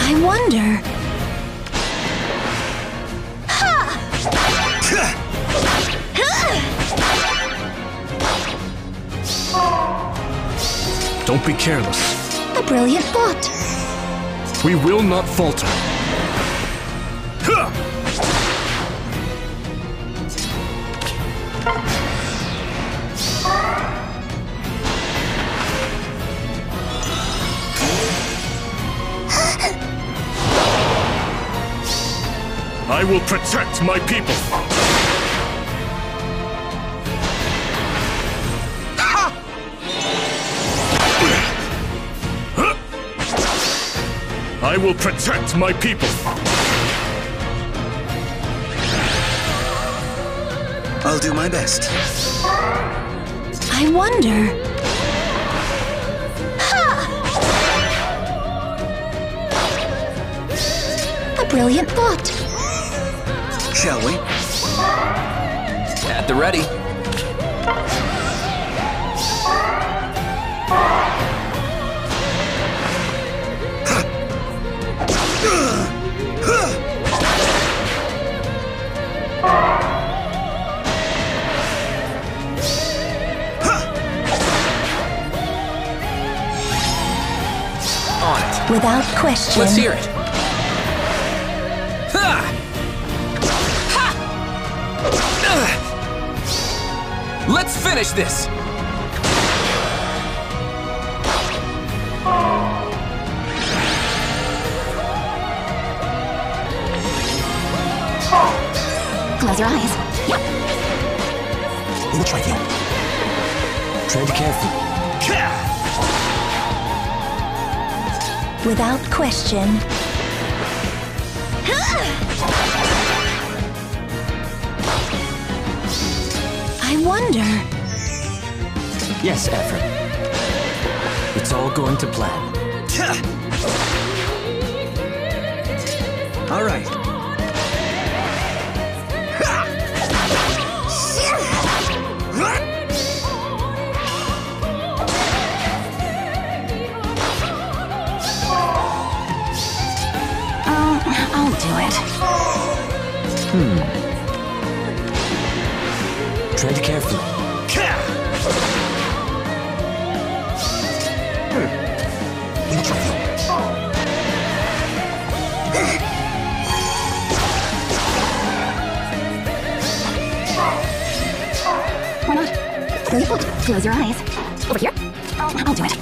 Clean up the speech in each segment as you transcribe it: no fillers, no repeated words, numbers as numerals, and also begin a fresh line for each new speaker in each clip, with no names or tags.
I wonder.
Don't be careless.
A brilliant thought.
We will not falter. I will protect my people. I will protect my people.
I'll do my best.
I wonder. A brilliant thought.
Shall we?
At the ready. On it.
Without question.
Let's hear it. Let's finish this!
Close your eyes.
We will try you. Tread carefully.
Without question. I wonder.
Yes, Ephraim. It's all going to plan.
All right.
I'll do it.
Tread carefully.
We will try you.
Why not? Brilliant thought. Close your eyes. Over here. I'll do it.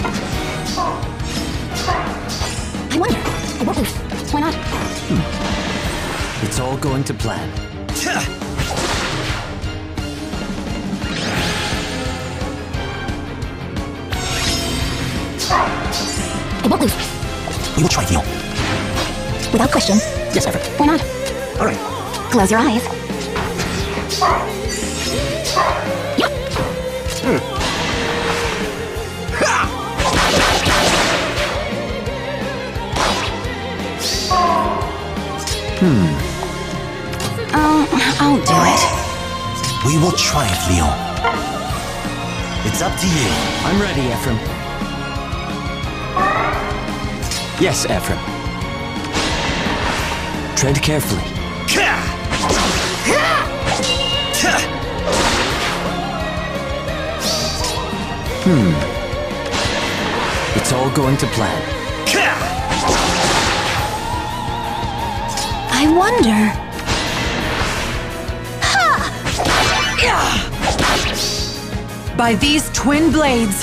I wonder. I won't move. Why not?
It's all going to plan.
I won't move.
We will try you.
Without question.
Yes, Ephraim.
Why not?
All right.
Close your eyes. I'll do it.
We will triumph, Leon. It's up to you.
I'm ready, Ephraim. Yes, Ephraim. Tread carefully. It's all going to plan.
I wonder.
By these twin blades,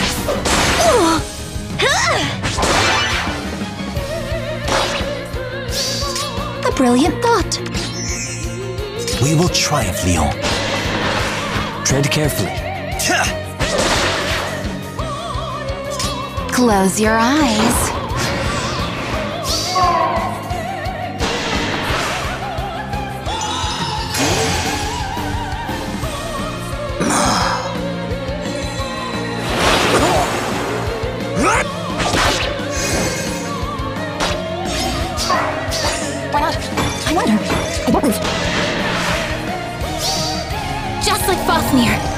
A brilliant thought.
We will triumph, Leon.
Tread carefully.
Close your eyes. Why not? I wonder. I won't move. Just like Fafnir.